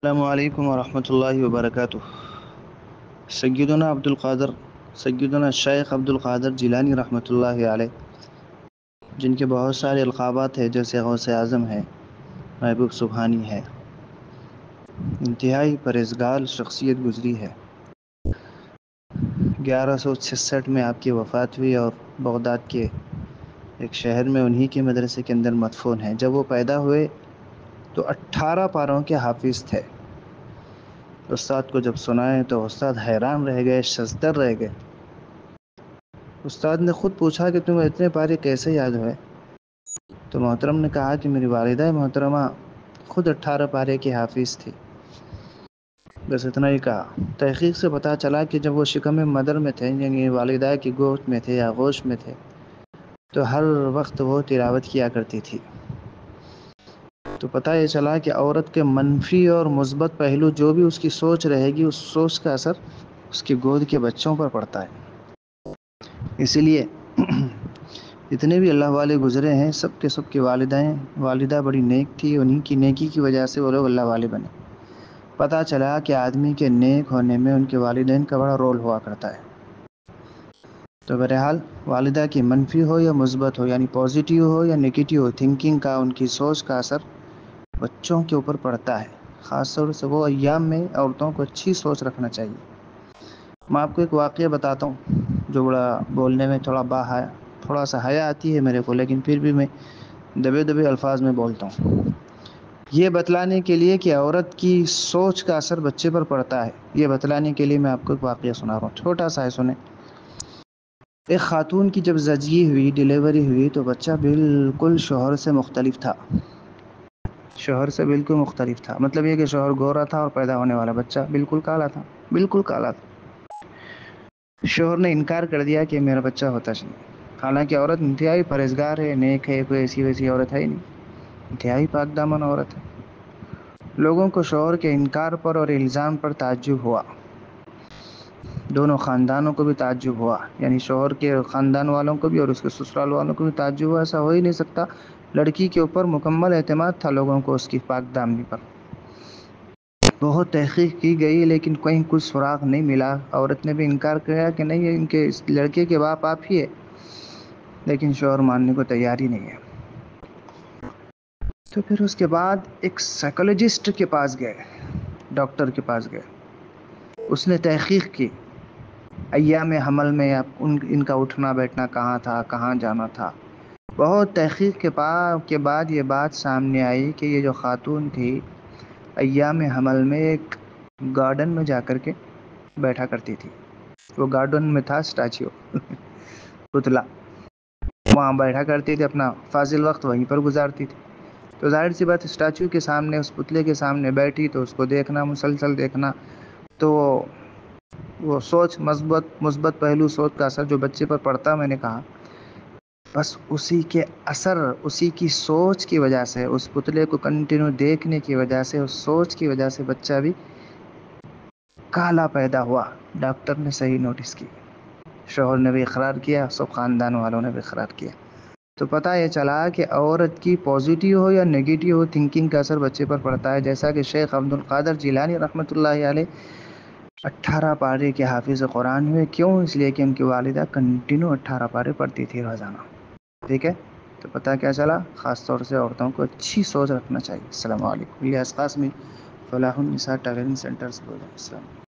السلام علیکم ورحمۃ اللہ وبرکاتہ۔ سیدنا سیدنا شیخ عبد القادر جیلانی رحمۃ اللہ علیہ، جن کے بہت سارے القابات ہیں، جیسے غوث اعظم ہے، محبوب سبحانی ہے، انتہائی پرہیزگار شخصیت گزری ہے۔ 1166 میں آپ کی وفات ہوئی اور بغداد کے ایک شہر میں انہی کے مدرسے کے اندر مدفون ہیں۔ جب وہ پیدا ہوئے تو 18 پاروں کے حافظ تھے۔ استاد کو جب سنائے تو استاد حیران رہ گئے، شزدر رہ گئے۔ استاد نے خود پوچھا کہ تمہیں اتنے پارے کیسے یاد ہوئے؟ تو محترم نے کہا کہ میری والدہ محترمہ خود 18 پارے کی حافظ تھی۔ بس اتنا ہی کہا۔ تحقیق سے پتہ چلا کہ جب وہ شکم مدر میں تھے، یعنی والدہ کی گود میں تھے یا گوشت میں تھے، تو ہر وقت وہ تلاوت کیا کرتی تھی۔ تو پتہ یہ چلا کہ عورت کے منفی اور مثبت پہلو جو بھی اس کی سوچ رہے گی، اس سوچ کا اثر اس کی گود کے بچوں پر پڑتا ہے۔ اسی لیے جتنے بھی اللہ والے گزرے ہیں، سب کی والدہ بڑی نیک تھی، انہی کی نیکی کی وجہ سے وہ لوگ اللہ والے بنے۔ پتہ چلا کہ آدمی کے نیک ہونے میں ان کے والدین کا بڑا رول ہوا کرتا ہے۔ تو بہرحال والدہ کی منفی ہو یا مثبت ہو، یعنی پازیٹیو ہو یا نگیٹیو ہو، تھنکنگ کا، ان کی سوچ کا اثر بچوں کے اوپر پڑتا ہے۔ خاص طور سے وہ ایام میں عورتوں کو اچھی سوچ رکھنا چاہیے۔ میں آپ کو ایک واقعہ بتاتا ہوں، جو بڑا بولنے میں تھوڑا سا حیا آتی ہے میرے کو، لیکن پھر بھی میں دبے الفاظ میں بولتا ہوں، یہ بتلانے کے لیے کہ عورت کی سوچ کا اثر بچے پر پڑتا ہے۔ یہ بتلانے کے لیے میں آپ کو ایک واقعہ سنا رہا ہوں، چھوٹا سا ہے، سنیں۔ ایک خاتون کی جب زچگی ہوئی، ڈیلیوری ہوئی، تو بچہ بالکل شوہر سے مختلف تھا۔ شوہر سے بالکل مختلف تھا، مطلب یہ کہ شوہر گورا تھا اور پیدا ہونے والا بچہ بالکل کالا تھا، بالکل کالا تھا۔ شوہر نے انکار کر دیا کہ میرا بچہ ہوتا نہیں، حالانکہ عورت انتہائی پرہیزگار ہے، نیک ہے، کوئی ایسی ویسی عورت ہے ہی نہیں، انتہائی پاک دامن عورت ہے۔ لوگوں کو شوہر کے انکار پر اور الزام پر تعجب ہوا، دونوں خاندانوں کو بھی تعجب ہوا، یعنی شوہر کے خاندان والوں کو بھی اور اس کے سسرال والوں کو بھی تعجب ہوا۔ ایسا ہو ہی نہیں سکتا، لڑکی کے اوپر مکمل اعتماد تھا لوگوں کو، اس کی پاک دامنی پر۔ بہت تحقیق کی گئی لیکن کہیں کچھ سراغ نہیں ملا۔ عورت نے بھی انکار کیا کہ نہیں، ان کے اس لڑکے کے باپ آپ ہی ہے، لیکن شوہر ماننے کو تیار ہی نہیں ہے۔ تو پھر اس کے بعد ایک سائیکولوجسٹ کے پاس گئے، ڈاکٹر کے پاس گئے۔ اس نے تحقیق کی، ایام حمل میں ان کا اٹھنا بیٹھنا کہاں تھا، کہاں جانا تھا۔ بہت تحقیق کے بعد یہ بات سامنے آئی کہ یہ جو خاتون تھی، ایام حمل میں ایک گارڈن میں جا کر کے بیٹھا کرتی تھی۔ وہ گارڈن میں تھا اسٹیچو، پتلا، وہاں بیٹھا کرتی تھی، اپنا فاضل وقت وہیں پر گزارتی تھی۔ تو ظاہر سی بات، اسٹیچو کے سامنے، اس پتلے کے سامنے بیٹھی تو اس کو دیکھنا، مسلسل دیکھنا، تو وہ سوچ، مثبت پہلو سوچ کا اثر جو بچے پر پڑتا، میں نے کہا بس اسی کے اثر، اسی کی سوچ کی وجہ سے، اس پتلے کو کنٹینیو دیکھنے کی وجہ سے، اس سوچ کی وجہ سے بچہ بھی کالا پیدا ہوا۔ ڈاکٹر نے صحیح نوٹس کی، شوہر نے بھی اقرار کیا، سب خاندان والوں نے بھی اقرار کیا۔ تو پتہ یہ چلا کہ عورت کی پازیٹیو ہو یا نگیٹیو ہو، تھنکنگ کا اثر بچے پر پڑتا ہے۔ جیسا کہ شیخ عبد القادر جیلانی رحمۃ اللہ علیہ 18 پارے کے حافظ قرآن ہوئے۔ کیوں؟ اس لیے کہ ان کی والدہ کنٹینیو 18 پارے پڑھتی تھی روزانہ۔ ٹھیک ہے، تو پتہ کیا چلا؟ خاص طور سے عورتوں کو اچھی سوچ رکھنا چاہیے۔ السلام علیکم۔ یہ اسقاس میں فلاح النساء ٹیلنٹ سینٹر سے بول رہا ہوں۔ السلام علیکم۔